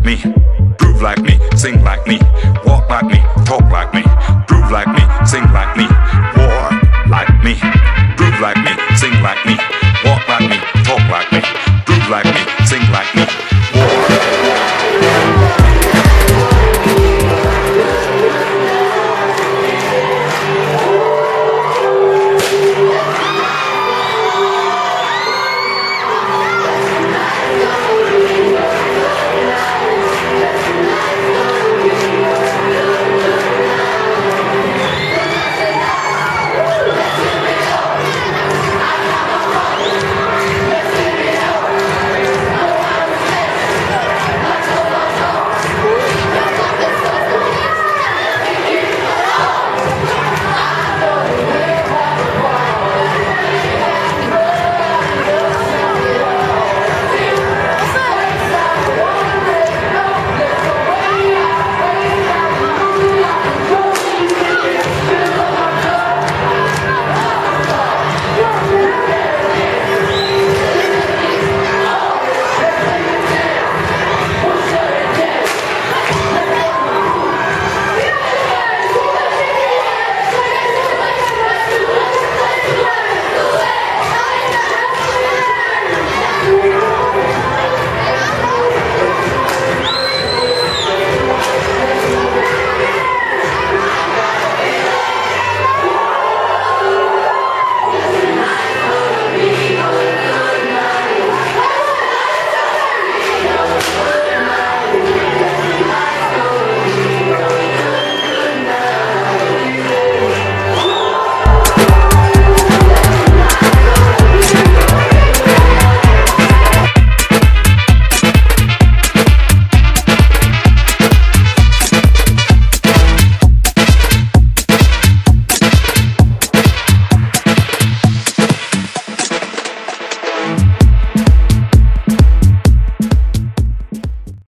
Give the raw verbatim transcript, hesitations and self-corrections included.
me, groove like me, sing like me, walk like me, talk like me, groove like me, sing like me, war like me, groove like me, sing like me, walk like me, talk like me, groove like me, sing like me.